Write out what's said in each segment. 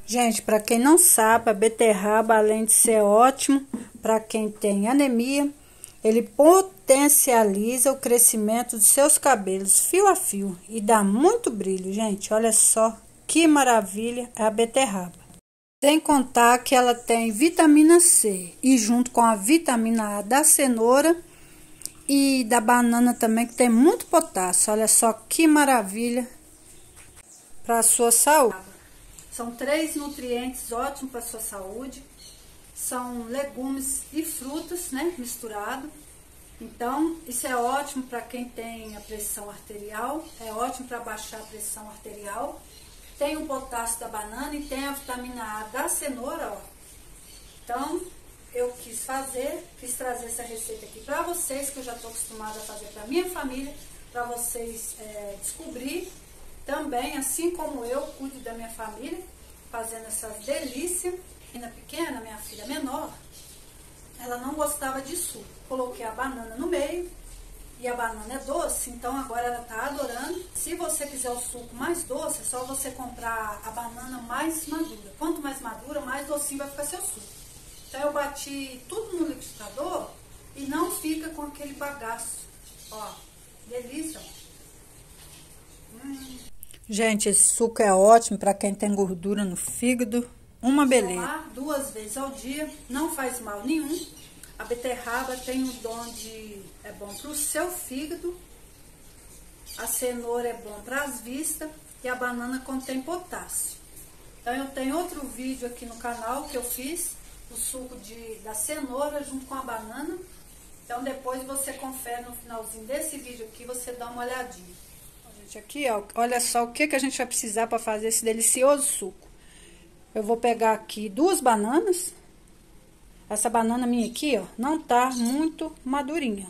Gente, para quem não sabe, a beterraba, além de ser ótimo para quem tem anemia, ele potencializa o crescimento de seus cabelos fio a fio e dá muito brilho, gente. Olha só que maravilha é a beterraba. Sem contar que ela tem vitamina C e junto com a vitamina A da cenoura e da banana também, que tem muito potássio. Olha só que maravilha para a sua saúde. São 3 nutrientes ótimos para a sua saúde. São legumes e frutas, né, misturado. Então, isso é ótimo para quem tem a pressão arterial, é ótimo para baixar a pressão arterial. Tem o potássio da banana e tem a vitamina A da cenoura, ó. Então, eu quis trazer essa receita aqui para vocês, que eu já estou acostumada a fazer para minha família, para vocês descobrir também, assim como eu cuido da minha família, fazendo essas delícias. Menina pequena, minha filha menor, ela não gostava de suco. Coloquei a banana no meio e a banana é doce, então agora ela tá adorando. Se você quiser o suco mais doce, é só você comprar a banana mais madura. Quanto mais madura, mais docinho vai ficar seu suco. Então eu bati tudo no liquidificador e não fica com aquele bagaço. Ó, delícia. Gente, esse suco é ótimo para quem tem gordura no fígado. Uma beleza. Tomar 2 vezes ao dia, não faz mal nenhum. A beterraba tem o dom de... é bom para o seu fígado. A cenoura é bom para as vistas. E a banana contém potássio. Então eu tenho outro vídeo aqui no canal que eu fiz. O suco da cenoura junto com a banana. Então depois você confere no finalzinho desse vídeo aqui, você dá uma olhadinha. Gente, aqui ó, olha só o que a gente vai precisar para fazer esse delicioso suco. Eu vou pegar aqui 2 bananas. Essa banana minha aqui, ó, não tá muito madurinha.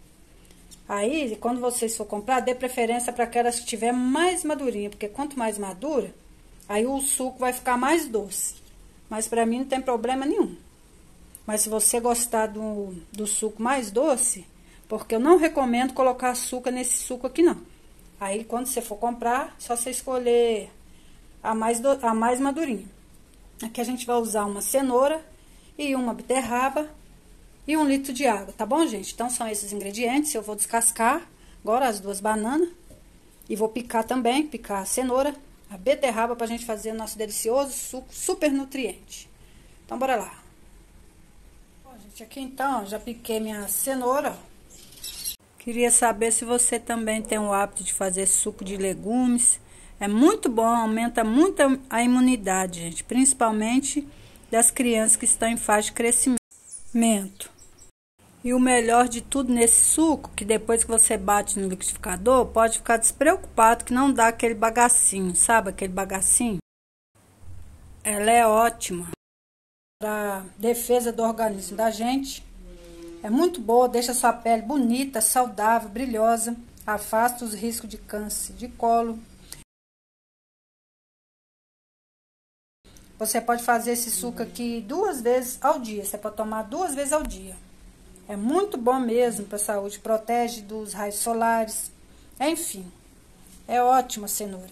Aí, quando vocês for comprar, dê preferência para aquelas que tiver mais madurinha, porque quanto mais madura, aí o suco vai ficar mais doce. Mas para mim não tem problema nenhum. Mas se você gostar do suco mais doce, porque eu não recomendo colocar açúcar nesse suco aqui não. Aí, quando você for comprar, só você escolher a mais madurinha. Aqui a gente vai usar uma cenoura e uma beterraba e 1 litro de água, tá bom, gente? Então, são esses ingredientes. Eu vou descascar agora as 2 bananas e vou picar também, picar a cenoura, a beterraba, pra gente fazer nosso delicioso suco super nutriente. Então, bora lá. Bom, gente, aqui então, já piquei minha cenoura, ó. Queria saber se você também tem o hábito de fazer suco de legumes. É muito bom, aumenta muito a imunidade, gente. Principalmente das crianças que estão em fase de crescimento. E o melhor de tudo nesse suco, que depois que você bate no liquidificador, pode ficar despreocupado que não dá aquele bagacinho, sabe? Aquele bagacinho. Ela é ótima para defesa do organismo da gente. É muito boa, deixa sua pele bonita, saudável, brilhosa. Afasta os riscos de câncer de colo. Você pode fazer esse suco aqui 2 vezes ao dia. Você pode tomar 2 vezes ao dia. É muito bom mesmo para a saúde. Protege dos raios solares. Enfim, é ótima a cenoura.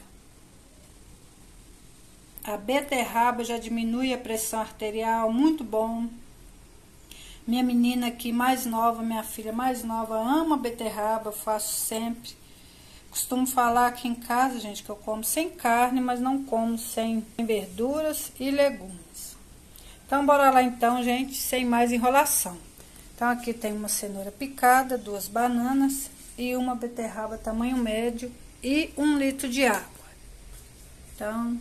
A beterraba já diminui a pressão arterial. Muito bom. Minha menina aqui mais nova, minha filha mais nova, ama beterraba, eu faço sempre. Costumo falar aqui em casa, gente, que eu como sem carne, mas não como sem verduras e legumes. Então, bora lá então, gente, sem mais enrolação. Então, aqui tem uma cenoura picada, 2 bananas e uma beterraba tamanho médio e 1 litro de água. Então,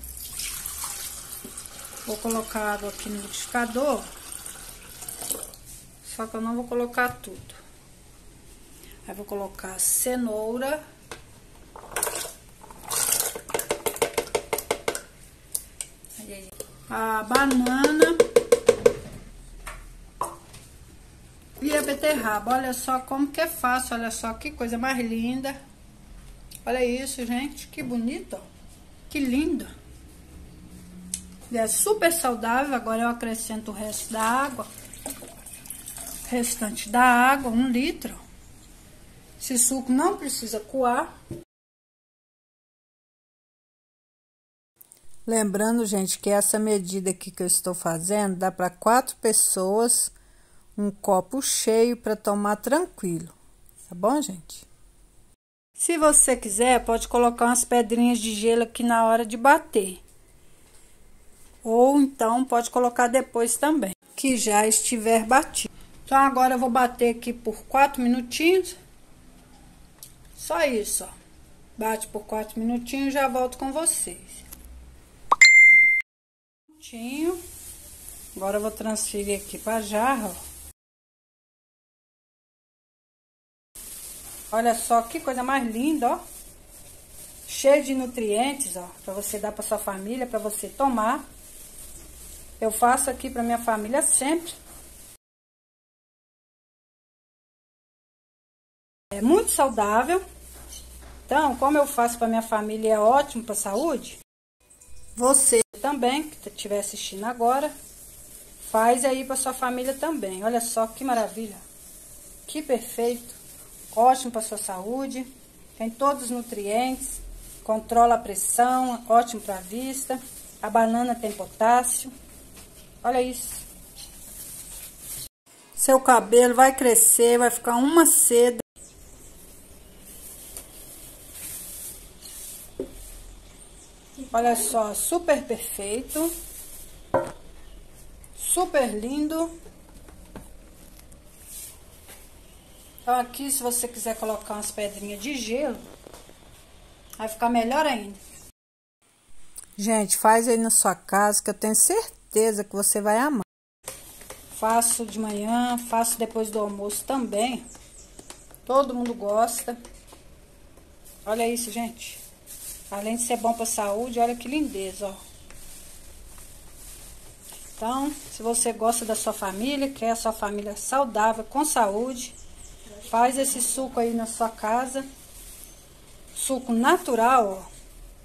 vou colocar água aqui no liquidificador. Só que eu não vou colocar tudo. Aí vou colocar a cenoura. A banana. E a beterraba. Olha só como que é fácil. Olha só que coisa mais linda. Olha isso, gente. Que bonito, ó. Que lindo. E é super saudável. Agora eu acrescento o resto da água. Restante da água, 1 litro. Esse suco não precisa coar. Lembrando, gente, que essa medida aqui que eu estou fazendo dá para 4 pessoas, um copo cheio para tomar tranquilo. Tá bom, gente? Se você quiser, pode colocar umas pedrinhas de gelo aqui na hora de bater. Ou então pode colocar depois também, que já estiver batido. Então agora eu vou bater aqui por 4 minutinhos. Só isso, ó. Bate por 4 minutinhos e já volto com vocês. Agora eu vou transferir aqui para a jarra, ó. Olha só que coisa mais linda, ó. Cheio de nutrientes, ó, para você dar para sua família, para você tomar. Eu faço aqui para minha família sempre. É muito saudável. Então, como eu faço para minha família, é ótimo para a saúde. Você também, que estiver assistindo agora, faz aí para sua família também. Olha só que maravilha. Que perfeito. Ótimo para sua saúde. Tem todos os nutrientes. Controla a pressão. Ótimo para a vista. A banana tem potássio. Olha isso. Seu cabelo vai crescer, vai ficar uma seda. Olha só, super perfeito. Super lindo. Então aqui, se você quiser colocar umas pedrinhas de gelo, vai ficar melhor ainda. Gente, faz aí na sua casa, que eu tenho certeza que você vai amar. Faço de manhã, faço depois do almoço também. Todo mundo gosta. Olha isso, gente. Além de ser bom para a saúde, olha que lindeza, ó. Então, se você gosta da sua família, quer a sua família saudável, com saúde, faz esse suco aí na sua casa. Suco natural, ó.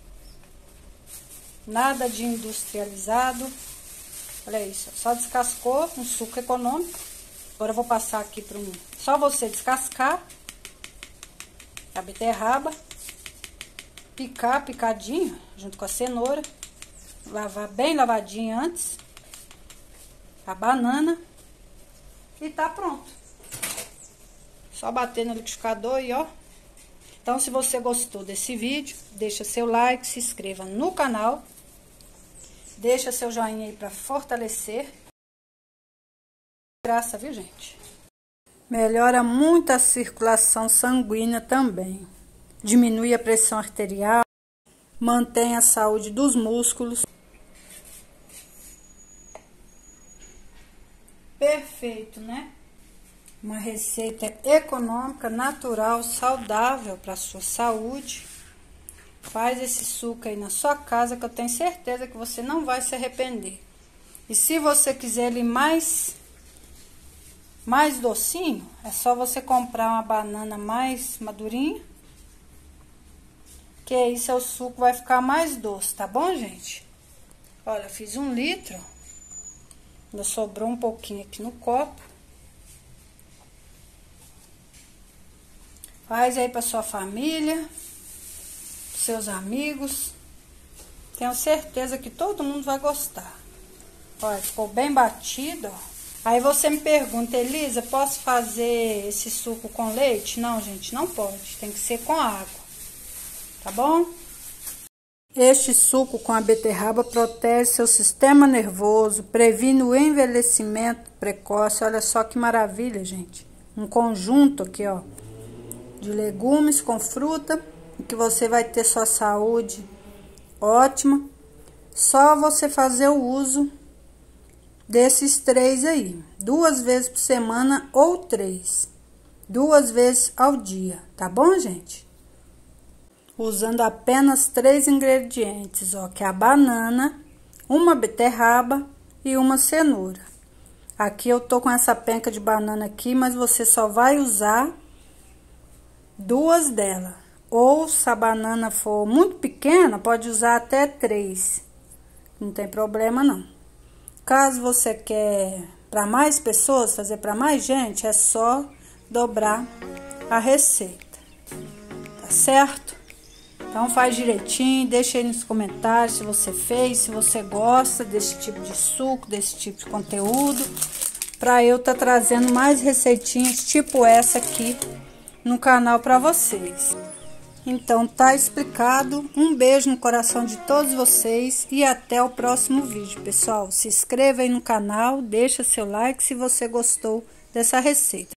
Nada de industrializado. Olha isso, só descascou, um suco econômico. Agora eu vou passar aqui para só você descascar a beterraba. Picar picadinho junto com a cenoura, lavar bem lavadinho antes, a banana e tá pronto. Só bater no liquidificador e ó. Então, se você gostou desse vídeo, deixa seu like, se inscreva no canal, deixa seu joinha aí para fortalecer. Graça, viu, gente? Melhora muito a circulação sanguínea também. Diminui a pressão arterial, mantém a saúde dos músculos. Perfeito, né? Uma receita econômica, natural, saudável para a sua saúde. Faz esse suco aí na sua casa, que eu tenho certeza que você não vai se arrepender. E se você quiser ele mais docinho, é só você comprar uma banana mais madurinha. Que aí seu suco vai ficar mais doce, tá bom, gente? Olha, fiz 1 litro. Ainda sobrou um pouquinho aqui no copo. Faz aí pra sua família, seus amigos. Tenho certeza que todo mundo vai gostar. Olha, ficou bem batido, ó. Aí você me pergunta, Elisa, posso fazer esse suco com leite? Não, gente, não pode. Tem que ser com água. Tá bom? Este suco com a beterraba protege seu sistema nervoso, previne o envelhecimento precoce. Olha só que maravilha, gente. Um conjunto aqui, ó, de legumes com fruta, que você vai ter sua saúde ótima. Só você fazer o uso desses 3 aí, 2 vezes por semana ou 3. 2 vezes ao dia, tá bom, gente? Usando apenas 3 ingredientes, ó, que é a banana, uma beterraba e uma cenoura. Aqui eu tô com essa penca de banana aqui, mas você só vai usar 2 delas. Ou se a banana for muito pequena, pode usar até 3. Não tem problema não. Caso você quer para mais pessoas, fazer para mais gente, é só dobrar a receita. Tá certo? Então faz direitinho, deixa aí nos comentários se você fez, se você gosta desse tipo de suco, desse tipo de conteúdo, para eu estar trazendo mais receitinhas tipo essa aqui no canal para vocês. Então tá explicado. Um beijo no coração de todos vocês e até o próximo vídeo, pessoal. Se inscreva aí no canal, deixa seu like se você gostou dessa receita.